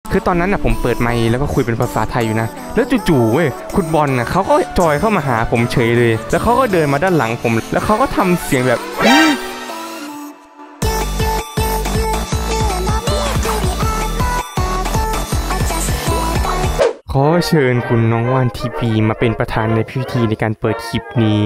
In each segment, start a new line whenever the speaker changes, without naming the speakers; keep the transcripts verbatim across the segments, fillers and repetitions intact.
คือตอนนั้นน่ะผมเปิดไมค์แล้วก็คุยเป็นภาษาไทยอยู่นะแล้วจู่ๆเว้ยคุณบอลน่ะเขาก็จอยเข้ามาหาผมเฉยเลยแล้วเขาก็เดินมาด้านหลังผมแล้วเขาก็ทำเสียงแบบขอเชิญคุณน้องว่านทีวีมาเป็นประธานในพิธีในการเปิดคลิปนี้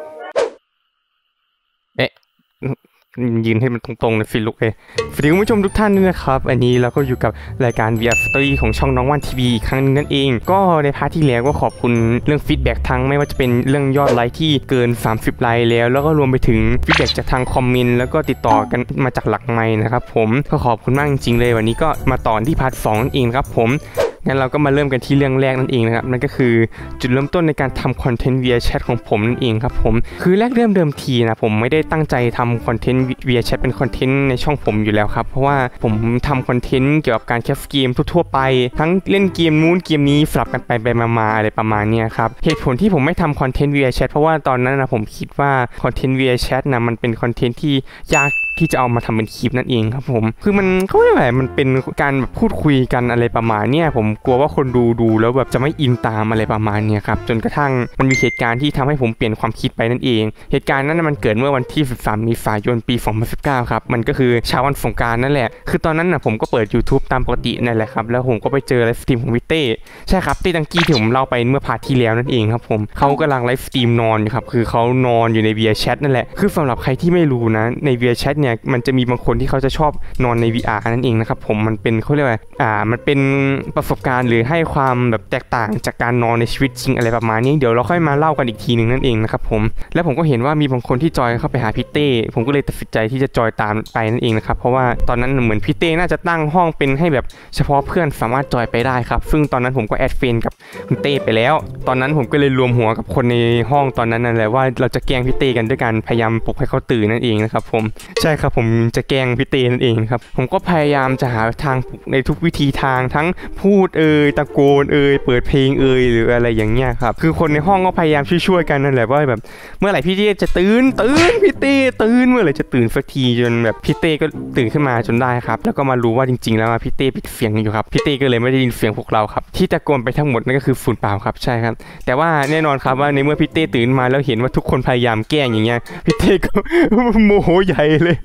เอ๊ะยืนให้มันตรงๆเลยฟิลุกเลยสวัสดีคุณผู้ชมทุกท่านด้วยนะครับอันนี้เราก็อยู่กับรายการ วี อาร์ Story ของช่องน้องว่านทีวีอีกครั้งนึงนั่นเองก็ในพาร์ทที่แล้วก็ขอบคุณเรื่องฟีดแบ็กทั้งไม่ว่าจะเป็นเรื่องยอดไลค์ที่เกินสามสิบไลค์แล้วแล้วก็รวมไปถึงฟีดแบ็กจากทางคอมเมนต์แล้วก็ติดต่อกันมาจากหลักไมค์นะครับผมก็ขอบคุณมากจริงๆเลยวันนี้ก็มาต่อที่พาร์ทสองนั่นเองครับผมงั้นเราก็มาเริ่มกันที่เรื่องแรกนั่นเองนะครับนั่นก็คือจุดเริ่มต้นในการทำคอนเทนต์ via chat ของผมนั่นเองครับผมคือแรกเริ่มเดิมทีนะผมไม่ได้ตั้งใจทำคอนเทนต์ via chat เป็นคอนเทนต์ในช่องผมอยู่แล้วครับเพราะว่าผมทำคอนเทนต์เกี่ยวกับการแคสเกมทั่วๆไปทั้งเล่นเกมนู้นเกมนี้สลับกันไปไปมาๆอะไรประมาณนี้ครับเหตุผลที่ผมไม่ทำคอนเทนต์ via chat เพราะว่าตอนนั้นนะผมคิดว่าคอนเทนต์ via chat นะมันเป็นคอนเทนต์ที่ยากที่จะเอามาทำเป็นคลิปนั่นเองครับผมคือมันเขาเรียกว่ามันเป็นการแบบพูดคุยกันอะไรประมาณเนี้ยผมกลัวว่าคนดูดูแล้วแบบจะไม่อินตามอะไรประมาณเนี้ยครับจนกระทั่งมันมีเหตุการณ์ที่ทำให้ผมเปลี่ยนความคิดไปนั่นเองเหตุการณ์นั้นมันเกิดเมื่อวันที่สิบสามเมษายนปีสองพันสิบเก้าครับมันก็คือเช้าวันสงกรานต์นั่นแหละคือตอนนั้นนะผมก็เปิด YouTube ตามปกตินั่นแหละครับแล้วผมก็ไปเจอไลฟ์สตรีมของพี่เต้ใช่ครับเต้ตังกี้ที่ผมเล่าไปเมื่อพาร์ทที่แล้วนั่นเองครับผมเขากำลังไลฟ์สตรีมนอนอยู่ครับคือเขานอนอยู่ใน วี อาร์ Chat นั่นแหละคือสำหรับใครที่ไม่รู้นะใน วี อาร์ Chat เนี่ยมันจะมีบางคนที่เขาจะชอบนอนใน วี อาร์ นั่นเองนะครับผมมันเป็นเขาเรียกว่าอ่ามันเป็นประสบการณ์หรือให้ความแบบแตกต่างจากการนอนในชีวิตจริงอะไรประมาณนี้เดี๋ยวเราค่อยมาเล่ากันอีกทีนึงนั่นเองนะครับผมแล้วผมก็เห็นว่ามีบางคนที่จอยเข้าไปหาพี่เต้ผมก็เลยตัดสินใจที่จะจอยตามไปนั่นเองนะครับเพราะว่าตอนนั้นเหมือนพี่เต้น่าจะตั้งห้องเป็นให้แบบเฉพาะเพื่อนสามารถจอยไปได้ครับซึ่งตอนนั้นผมก็แอดเฟรนด์กับคุณเต้ไปแล้วตอนนั้นผมก็เลยรวมหัวกับคนในห้องตอนนั้นนั่นแหละว่าเราจะแกล้งพี่เต้กันด้วยการพยายามปลุกให้เขาตื่นนั่นเองนะครับผมใช่ครับผมจะแกล้งพี่เต้นั่นเองครับผมก็พยายามจะหาทางในทุกวิธีทางทั้งพูดเอ่ยตะโกนเอ่ยเปิดเพลงเอ่ยหรืออะไรอย่างเงี้ยครับคือคนในห้องก็พยายามช่วยๆกันนั่นแหละว่าแบบเมื่อไหร่พี่เต้จะตื่นตื่นพี่เต้ตื่นเมื่อไหร่จะตื่นสักทีจนแบบพี่เต้ก็ตื่นขึ้นมาจนได้ครับแล้วก็มารู้ว่าจริงๆแล้วพี่เต้ปิดเสียงอยู่ครับพี่เต้ก็เลยไม่ได้ยินเสียงพวกเราครับที่ตะโกนไปทั้งหมดนั่นก็คือฝุ่นเปล่าครับใช่ครับแต่ว่าแน่นอนครับว่าในเมื่อพี่เต้ตื่นมาแล้วเห็นว่าทุกคนพยายามแกล้งอย่างเงี้ยพี่เต้ก็โมโหใหญ่เลย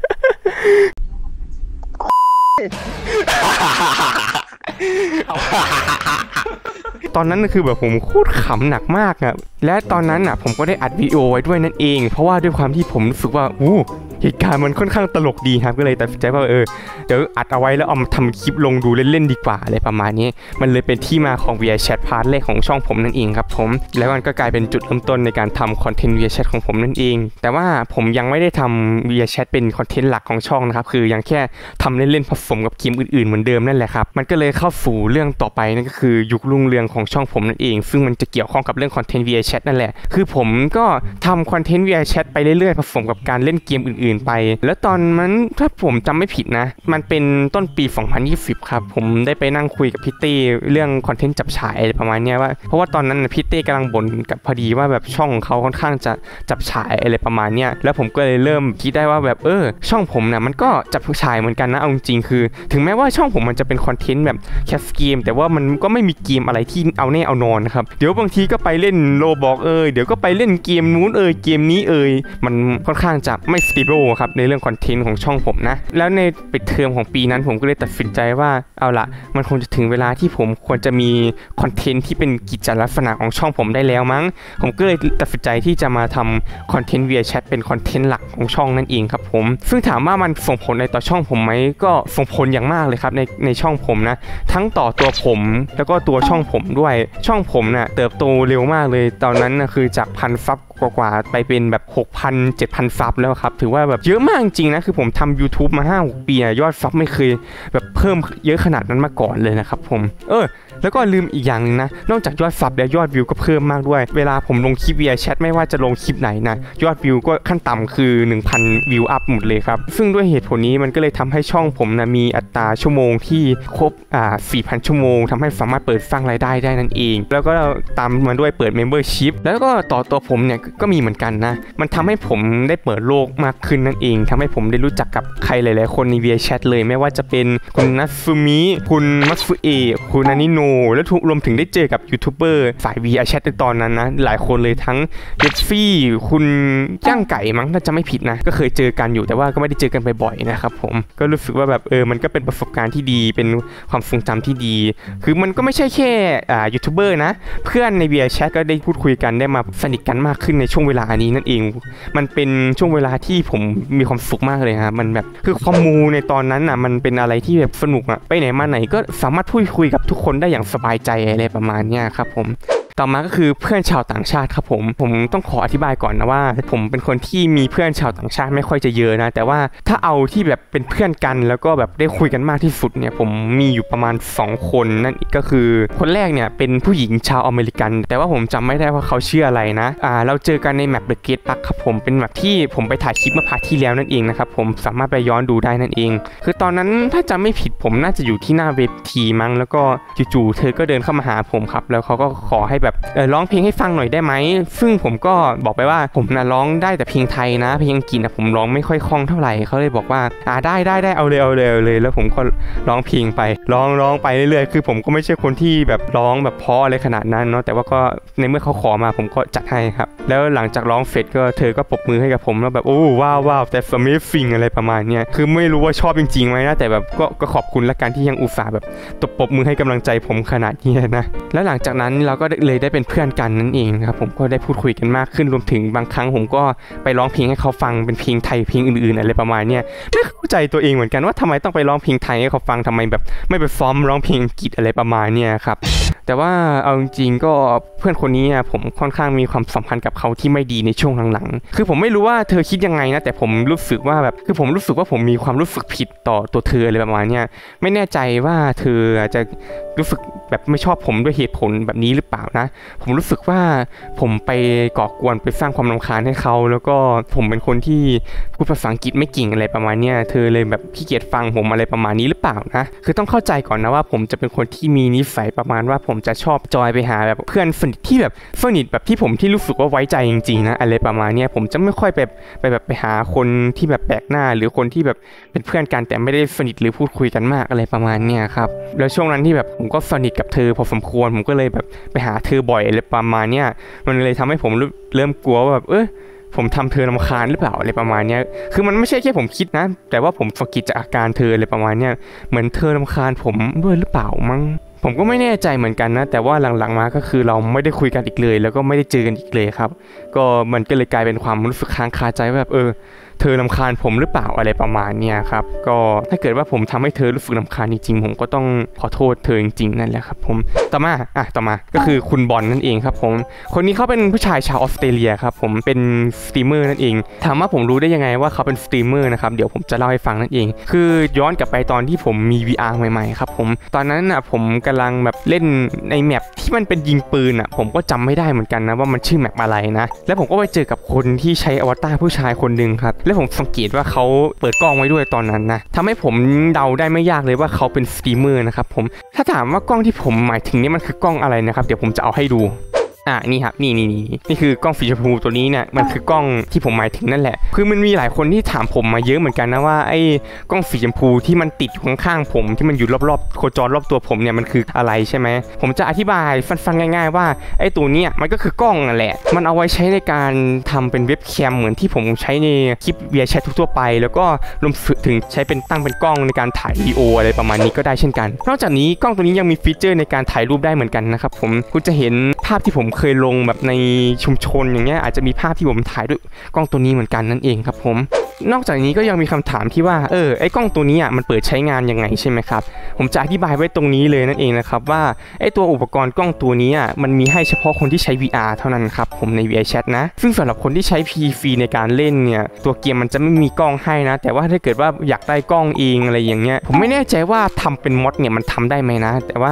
ตอนนั้นคือแบบผมโคตรขำหนักมากอะและตอนนั้นอะผมก็ได้อัดวิดีโอไว้ด้วยนั่นเองเพราะว่าด้วยความที่ผมรู้สึกว่าอู้เหตุการณ์มันค่อนข้างตลกดีครับก็เลยตัดสินใจว่าเออเดี๋ยวอัดเอาไว้แล้วเอามาทำคลิปลงดูเล่นๆดีกว่าอะไรประมาณนี้มันเลยเป็นที่มาของ วี อาร์ Chat พาร์ทแรกของช่องผมนั่นเองครับผมแล้วมันก็กลายเป็นจุดเริ่มต้นในการทำคอนเทนต์ วี อาร์ Chat ของผมนั่นเองแต่ว่าผมยังไม่ได้ทำ วี อาร์ Chat เป็นคอนเทนต์หลักของช่องนะครับคือยังแค่ทำเล่นๆผสมกับเกมอื่นๆเหมือนเดิมนั่นแหละครับมันก็เลยเข้าสู่เรื่องต่อไปนั่นก็คือยุครุ่งเรืองของช่องผมนั่นเองซึ่งมันจะเกี่ยวข้องกับเรื่องคอนเทนต์ วี อาร์ Chat นั่นแหละคือผมก็ทำคอนเทนต์ วี อาร์ Chat ไปเรื่อยๆผสมกับการเล่นเกมอื่นๆไปแล้วตอนนั้นถ้าผมจำไม่ผิดนะมันเป็นต้นปีสองพันยี่สิบครับผมได้ไปนั่งคุยกับพี่เต้เรื่องคอนเทนต์จับฉายอะไรประมาณนี้ว่าเพราะว่าตอนนั้นพี่เต้กำลังบ่นกับพอดีว่าแบบช่องเขาค่อนข้างจะจับฉายอะไรประมาณนี้แล้วผมก็เลยเริ่มคิดได้ว่าแบบเออช่องผมนะมันก็จับฉายเหมือนกันนะเอาจริงๆคือถึงแม้ว่าช่องผมมันจะเป็นคอนเทนต์แบบแคสเกมแต่ว่ามันก็ไม่มีเกมอะไรที่เอาแน่เอานอนนะครับเดี๋ยวบางทีก็ไปเล่นโลบอกเออเดี๋ยวก็ไปเล่นเกมนู้นเออเกมนี้เออมันค่อนข้างจะไม่สเตเบิลครับในเรื่องคอนเทนต์ของช่องผมนะแล้วในปิดเทอมของปีนั้นผมก็เลยตัดสินใจว่าเอาละมันคงจะถึงเวลาที่ผมควรจะมีคอนเทนต์ที่เป็นกิจลักษณะของช่องผมได้แล้วมั้งผมก็เลยตัดสินใจที่จะมาทำคอนเทนต์ วี อาร์ Chat เป็นคอนเทนต์หลักของช่องนั่นเองครับผมซึ่งถามว่ามันส่งผลในต่อช่องผมไหมก็ส่งผลอย่างมากเลยครับในในช่องผมนะทั้งต่อตัวผมแล้วก็ตัวช่องผมด้วยช่องผมน่ะเติบโตเร็วมากเลยตอนนั้นนะคือจากพันซับกว่าๆไปเป็นแบบ หกพัน เจ็ดพัน ซับแล้วครับถือว่าแบบเยอะมากจริงนะคือผมทำ YouTube มา ห้าหก ปียอดซับไม่เคยแบบเพิ่มเยอะขนาดนั้นมาก่อนเลยนะครับผมเออแล้วก็ลืมอีกอย่างนึงนะนอกจากยอดซับและยอดวิวก็เพิ่มมากด้วยเวลาผมลงคลิป via chat ไม่ว่าจะลงคลิปไหนนะยอดวิวก็ขั้นต่ำคือ หนึ่งพัน วิวอัพหมดเลยครับซึ่งด้วยเหตุผลนี้มันก็เลยทำให้ช่องผมนะมีอัตราชั่วโมงที่ครบอ่า สี่พัน ชั่วโมงทำให้สามารถเปิดสร้างรายได้ได้นั่นเองแล้วก็ตามมาด้วยเปิด membership แล้วก็ต่อตัวผมเนี่ยก็มีเหมือนกันนะมันทำให้ผมได้เปิดโลกมากขึ้นนั่นเองทำให้ผมได้รู้จักกับใครหลายๆคนใน via chat เลยไม่ว่าจะเป็นคุณนัทซูมิคุณมัตสึเอะคุณอานิโนและรวมถึงได้เจอกับยูทูบเบอร์สาย via chat ในตอนนั้นนะหลายคนเลยทั้งเจฟฟี่คุณย่างไก่มั้งถ้าจะไม่ผิดนะก็เคยเจอกันอยู่แต่ว่าก็ไม่ได้เจอกันบ่อยๆนะครับผมก็รู้สึกว่าแบบเออมันก็เป็นประสบการณ์ที่ดีเป็นความทรงจำที่ดีคือมันก็ไม่ใช่แค่อ่ายูทูบเบอร์นะเพื่อนใน via chat ก็ได้พูดคุยกันได้มาสนิทกันมากขึ้นในช่วงเวลานี้นั่นเองมันเป็นช่วงเวลาที่ผมมีความสุขมากเลยครับมันแบบคือคอมมูในตอนนั้นอ่ะมันเป็นอะไรที่แบบสนุกอ่ะไปไหนมาไหนก็สามารถพูดคุยกับทุกคนได้อย่างสบายใจอะไรประมาณนี้ครับผมต่อมาก็คือเพื่อนชาวต่างชาติครับผมผมต้องขออธิบายก่อนนะว่าผมเป็นคนที่มีเพื่อนชาวต่างชาติไม่ค่อยจะเยอะนะแต่ว่าถ้าเอาที่แบบเป็นเพื่อนกันแล้วก็แบบได้คุยกันมากที่สุดเนี่ยผมมีอยู่ประมาณสองคนนั่นก็คือคนแรกเนี่ยเป็นผู้หญิงชาวอเมริกันแต่ว่าผมจำไม่ได้ว่าเขาชื่ออะไรนะอ่าเราเจอกันในแมปเดอะเกตปักครับผมเป็นแมปที่ผมไปถ่ายคลิปเมื่อพาร์ทที่แล้วนั่นเองนะครับผมสามารถไปย้อนดูได้นั่นเองคือตอนนั้นถ้าจำไม่ผิดผมน่าจะอยู่ที่หน้าเวทีมั้งแล้วก็จู่ๆเธอก็เดินเข้ามาหาผมครับแล้วเขาก็ขอให้แบบเออร้องเพลงให้ฟังหน่อยได้ไหมซึ่งผมก็บอกไปว่าผมนะร้องได้แต่เพลงไทยนะเพลงอังกฤษนะผมร้องไม่ค่อยคล่องเท่าไหร่เขาเลยบอกว่าอ่าได้ได้ได้เอาเลยเอาเลยเอาเลยแล้วผมก็ร้องเพลงไปร้องร้องไปเรื่อยๆคือผมก็ไม่ใช่คนที่แบบร้องแบบเพราะอะไรขนาดนั้นเนาะแต่ว่าก็ในเมื่อเขาขอมาผมก็จัดให้ครับแล้วหลังจากร้องเสร็จก็เธอก็ปรบมือให้กับผมแล้วแบบโอ้ว้าวว้าวแต่ amazing อะไรประมาณเนี้ยคือไม่รู้ว่าชอบจริงๆไหมนะแต่แบบก็ก็ขอบคุณละกันที่ยังอุตส่าห์แบบตบปรบมือให้กำลังใจผมขนาดนี้นะแล้วหลังจากนั้นเราก็เลยได้เป็นเพื่อนกันนั่นเองครับผมก็ได้พูดคุยกันมากขึ้นรวมถึงบางครั้งผมก็ไปร้องเพลงให้เขาฟังเป็นเพลงไทยเพลงอื่นๆอะไรประมาณเนี้ยไม่เข้าใจตัวเองเหมือนกันว่าทำไมต้องไปร้องเพลงไทยให้เขาฟังทำไมแบบไม่ไปซ้อมร้องเพลงอังกฤษอะไรประมาณเนี้ยครับแต่ว่าเอาจริงๆก็เพื่อนคนนี้ผมค่อนข้างมีความสัมพันธ์กับเขาที่ไม่ดีในช่วงหลังๆคือผมไม่รู้ว่าเธอคิดยังไงนะแต่ผมรู้สึกว่าแบบคือผมรู้สึกว่าผมมีความรู้สึกผิดต่อตัวเธออะไรประมาณเนี้ยไม่แน่ใจว่าเธอจะรู้สึกแบบไม่ชอบผมด้วยเหตุผลแบบนี้หรือเปล่านะผมรู้สึกว่าผมไปก่อกวนไปสร้างความรำคาญให้เขาแล้วก็ผมเป็นคนที่พูดภาษาอังกฤษไม่เก่งอะไรประมาณเนี้ยเธอเลยแบบขี้เกียจฟังผมอะไรประมาณนี้หรือเปล่านะคือต้องเข้าใจก่อนนะว่าผมจะเป็นคนที่มีนิสัยประมาณว่าผมจะชอบจอยไปหาแบบเพื่อนสนิทที่แบบสนิทแบบที่ผมที่รู้สึกว่าไว้ใจจริงๆนะอะไรประมาณเนี้ยผมจะไม่ค่อยไปไปแบบไปหาคนที่แบบแปลกหน้าหรือคนที่แบบเป็นเพื่อนกันแต่ไม่ได้สนิทหรือพูดคุยกันมากอะไรประมาณเนี้ยครับแล้วช่วงนั้นที่แบบผมก็สนิทกับเธอพอสมควรผมก็เลยแบบไปหาเธอบ่อยอะไรประมาณเนี้ยมันเลยทำให้ผมเริ่มกลัวว่าแบบเออผมทำเธอรำคาญหรือเปล่าอะไรประมาณนี้คือมันไม่ใช่แค่ผมคิดนะแต่ว่าผมสังเกตจากอาการเธออะไรประมาณนี้เหมือนเธอรำคาญผมด้วยหรือเปล่ามั้งผมก็ไม่แน่ใจเหมือนกันนะแต่ว่าหลังๆมาก็คือเราไม่ได้คุยกันอีกเลยแล้วก็ไม่ได้เจอกันอีกเลยครับก็มันก็เลยกลายเป็นความรู้สึกค้างคาใจว่าแบบเออเธอรำคาญผมหรือเปล่าอะไรประมาณนี้ครับก็ถ้าเกิดว่าผมทำให้เธอรู้สึกรำคาญจริงๆผมก็ต้องขอโทษเธอจริงๆนั่นแหละครับผมต่อมาอ่ะต่อมาก็คือคุณบอลนั่นเองครับผมคนนี้เขาเป็นผู้ชายชาวออสเตรเลียครับผมเป็นสตรีมเมอร์นั่นเองถามว่าผมรู้ได้ยังไงว่าเขาเป็นสตรีมเมอร์นะครับเดี๋ยวผมจะเล่าให้ฟังนั่นเองคือย้อนกลับไปตอนที่ผมมี วี อาร์ ใหม่ๆครับผมตอนนั้นอ่ะผมกำลังแบบเล่นในแมปที่มันเป็นยิงปืนอ่ะผมก็จำไม่ได้เหมือนกันนะว่ามันชื่อแมปอะไรนะแล้วผมก็ไปเจอกับคนที่ใช้อวตารผู้ชายคนนึงครับแล้วผมสังเกตว่าเขาเปิดกล้องไว้ด้วยตอนนั้นนะทำให้ผมเดาได้ไม่ยากเลยว่าเขาเป็นสตรีมเมอร์นะครับผมถ้าถามว่ากล้องที่ผมหมายถึงนี่มันคือกล้องอะไรนะครับเดี๋ยวผมจะเอาให้ดูอ่ะนี่ครับนี่นี่นี่นี่คือกล้องสีชมพูตัวนี้เนี่ยมันคือกล้องที่ผมหมายถึงนั่นแหละคือมันมีหลายคนที่ถามผมมาเยอะเหมือนกันนะว่าไอ้กล้องสีชมพูที่มันติดอยู่ข้างๆผมที่มันอยู่รอบๆโคจรรอบตัวผมเนี่ยมันคืออะไรใช่ไหมผมจะอธิบายฟันๆง่ายๆว่าไอ้ตัวเนี้ยมันก็คือกล้องนั่นแหละมันเอาไว้ใช้ในการทำเป็นเว็บแคมเหมือนที่ผมใช้ในคลิปเวียแชททั่วไปแล้วก็รวมถึงใช้เป็นตั้งเป็นกล้องในการถ่ายวิดีโออะไรประมาณนี้ก็ได้เช่นกันนอกจากนี้กล้องตัวนี้ยังมีฟีเจอร์ในการถ่ายรูปได้เหมือนกันนะครับผมคุณจะเห็นภาพที่ผมเคยลงแบบในชุมชนอย่างเงี้ยอาจจะมีภาพที่ผมถ่ายด้วยกล้องตัวนี้เหมือนกันนั่นเองครับผมนอกจากนี้ก็ยังมีคำถามที่ว่าเออไอ้กล้องตัวนี้อ่ะมันเปิดใช้งานยังไงใช่ไหมครับผมจะอธิบายไว้ตรงนี้เลยนั่นเองนะครับว่าไอ้ตัวอุปกรณ์กล้องตัวนี้อ่ะมันมีให้เฉพาะคนที่ใช้ วี อาร์ เท่านั้นครับผมใน วี อาร์ Chat นะซึ่งสำหรับคนที่ใช้ พี ซี ในการเล่นเนี่ยตัวเกมมันจะไม่มีกล้องให้นะแต่ว่าถ้าเกิดว่าอยากได้กล้องเองอะไรอย่างเงี้ยผมไม่แน่ใจว่าทำเป็นมอดเนี่ยมันทำได้ไหมนะแต่ว่า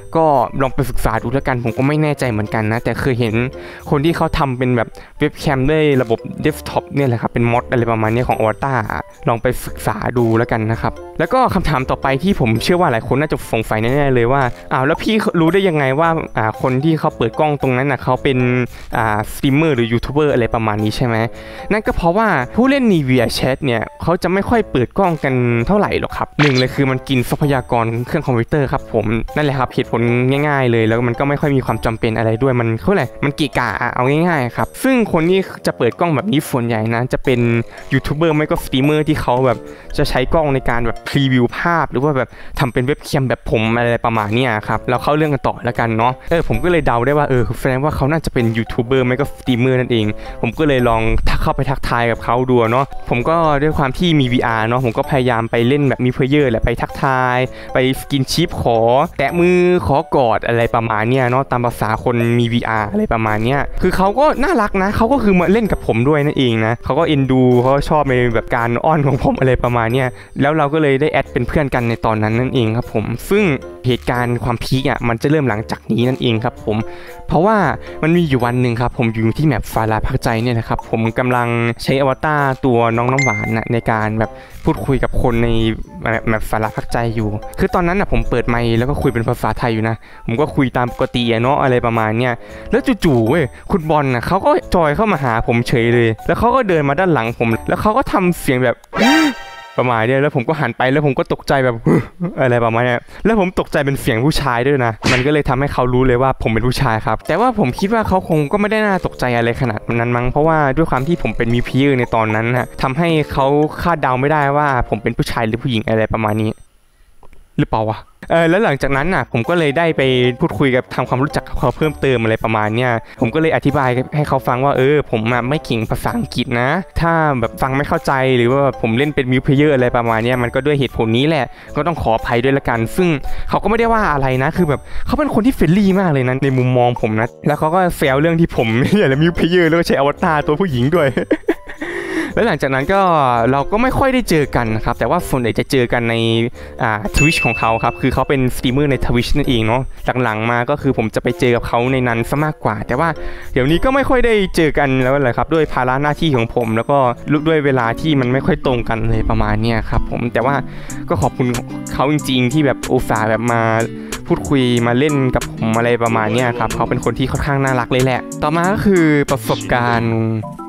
ก็ลองไปศึกษาดูแล้วกันผมก็ไม่แน่ใจเหมือนกันนะแต่เคยเห็นคนที่เขาทำเป็นแบบเว็บแคมด้วยระบบเดสก์ท็อปเนี่ยแหละครับเป็นมอดอะไรประมาณนี้ของ Avatar ลองไปศึกษาดูแล้วกันนะครับแล้วก็คำถามต่อไปที่ผมเชื่อว่าหลายคนน่าจะสงสัยแน่ๆเลยว่าอ้าวแล้วพี่รู้ได้ยังไงว่าอ่าคนที่เขาเปิดกล้องตรงนั้นน่ะเขาเป็นอ่าสตรีมเมอร์หรือยูทูบเบอร์อะไรประมาณนี้ใช่ไหมนั่นก็เพราะว่าผู้เล่น Nvidia Chat เนี่ยเขาจะไม่ค่อยเปิดกล้องกันเท่าไหร่หรอกครับหนึ่งเลยคือมันกินทรัพยากรเครื่องคอมพิวเตอร์ครับผมนั่นแหละครับเหตุผลง่ายๆเลยแล้วมันก็ไม่ค่อยมีความจำเป็นอะไรด้วยมันเขาอะไรมันกีกะเอาง่ายๆครับซึ่งคนที่จะเปิดกล้องแบบนี้ส่วนใหญ่นะจะเป็นยูทูบเบอร์ไม่ก็สตรีมเมอร์ที่เขาแบบจะใช้กล้องในการแบบพรีวิวภาพหรือว่าแบบทำเป็นเว็บแคมแบบผมอะไรประมาณนี้ครับแล้วเข้าเรื่องกันต่อแล้วกันเนาะเออผมก็เลยเดาได้ว่าเออแสดงว่าเขาน่าจะเป็นยูทูบเบอร์ไม่ก็สตรีมเมอร์นั่นเองผมก็เลยลองทักเข้าไปทักทายกับเขาดูเนาะผมก็ด้วยความที่มี วี อาร์ เนาะผมก็พยายามไปเล่นแบบมีเพลเยอร์แหละไปทักทายไปสกินชิปขอแตะมือขอกอดอะไรประมาณเนี้ยเนาะตามภาษาคนมี วี อาร์ อะไรประมาณเนี้ยคือเขาก็น่ารักนะเขาก็คือมาเล่นกับผมด้วยนั่นเองนะเขาก็เอ็นดูเขาชอบในแบบการอ้อนของผมอะไรประมาณเนี้ยแล้วเราก็เลยได้แอดเป็นเพื่อนกันในตอนนั้นนั่นเองครับผมซึ่งเหตุการณ์ความพีคอ่ะมันจะเริ่มหลังจากนี้นั่นเองครับผมเพราะว่ามันมีอยู่วันหนึ่งครับผมอยู่ที่แมปฟาราพักใจเนี่ยนะครับผมกำลังใช้อวตารตัวน้องน้ำหวานนะในการแบบพูดคุยกับคนในแมปฟาราพักใจอยู่คือตอนนั้นนะผมเปิดไมค์แล้วก็คุยเป็นภาษาไทยอยู่นะผมก็คุยตามปกติเนาะอะไรประมาณเนี้ยแล้วจู่ๆเว้ยคุณบอลนะเขาก็จอยเข้ามาหาผมเฉยเลยแล้วเขาก็เดินมาด้านหลังผมแล้วเขาก็ทำเสียงแบบประมาณนี้แล้วผมก็หันไปแล้วผมก็ตกใจแบบอะไรประมาณนี้แล้วผมตกใจเป็นเสียงผู้ชายด้วยนะมันก็เลยทำให้เขารู้เลยว่าผมเป็นผู้ชายครับแต่ว่าผมคิดว่าเขาคงก็ไม่ได้น่าตกใจอะไรขนาดนั้นมั้งเพราะว่าด้วยความที่ผมเป็นมีพีในตอนนั้นนะทำให้เขาคาดเดาไม่ได้ว่าผมเป็นผู้ชายหรือผู้หญิงอะไรประมาณนี้หรือเปล่าวะเออแล้วหลังจากนั้นน่ะผมก็เลยได้ไปพูดคุยกับทำความรู้จักกับเขาเพิ่มเติมอะไรประมาณเนี้ยผมก็เลยอธิบายให้เขาฟังว่าเออผมไม่เก่งภาษาอังกฤษนะถ้าแบบฟังไม่เข้าใจหรือว่าผมเล่นเป็นมิวเพลเยอร์อะไรประมาณเนี้ยมันก็ด้วยเหตุผลนี้แหละก็ต้องขออภัยด้วยละกันซึ่งเขาก็ไม่ได้ว่าอะไรนะคือแบบเขาเป็นคนที่เฟรนลี่มากเลยนะในมุมมองผมนะแล้วเขาก็แซวเรื่องที่ผมเนี่ยแหละมิวเพลเยอร์แล้วก็ใช้อวตารตัวผู้หญิงด้วย แล้วหลังจากนั้นก็เราก็ไม่ค่อยได้เจอกันนะครับแต่ว่าส่วนใหญ่จะเจอกันในอ่า Twitch ของเขาครับคือเขาเป็นสตรีมเมอร์ใน Twitch นั่นเองเนาะหลังๆมาก็คือผมจะไปเจอกับเขาในนั้นซะมากกว่าแต่ว่าเดี๋ยวนี้ก็ไม่ค่อยได้เจอกันแล้วแหละครับด้วยภาระหน้าที่ของผมแล้วก็ด้วยเวลาที่มันไม่ค่อยตรงกันเลยประมาณนี้ครับผมแต่ว่าก็ขอบคุณเขาจริงๆที่แบบอุตส่าห์แบบมาพูดคุยมาเล่นกับผมอะไรประมาณนี้ครับเขาเป็นคนที่ค่อนข้างน่ารักเลยแหละต่อมาก็คือประสบการณ์